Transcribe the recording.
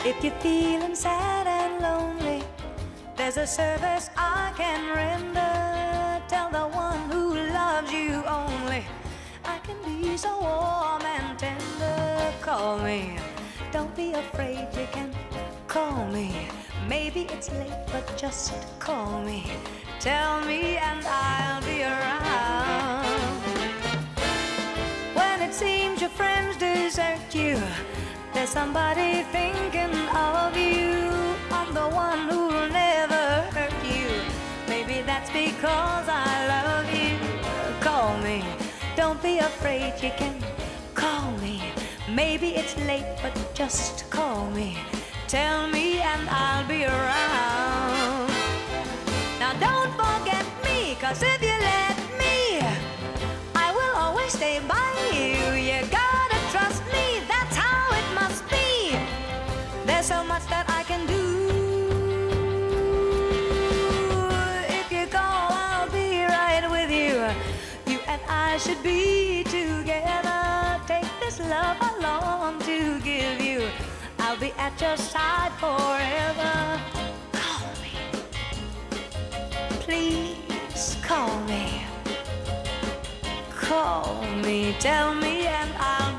If you're feeling sad and lonely, there's a service I can render. Tell the one who loves you only, I can be so warm and tender. Call me, don't be afraid, you can call me. Maybe it's late, but just call me. Tell me and I'll be around. When it seems your friends desert you, there's somebody thinking of you. I'm the one who'll never hurt you. Maybe that's because I love you. Call me, don't be afraid, you can call me. Maybe it's late, but just call me. Tell me and I'll be around. Now don't forget me, 'cause if you let me, I will always stay by you. You gotta trust me, that's how it must be. There's so much that I can do. If you call, I'll be right with you. You and I should be together. Take this love along to give you. I'll be at your side forever. Call me, please call me. Call me, tell me and I'll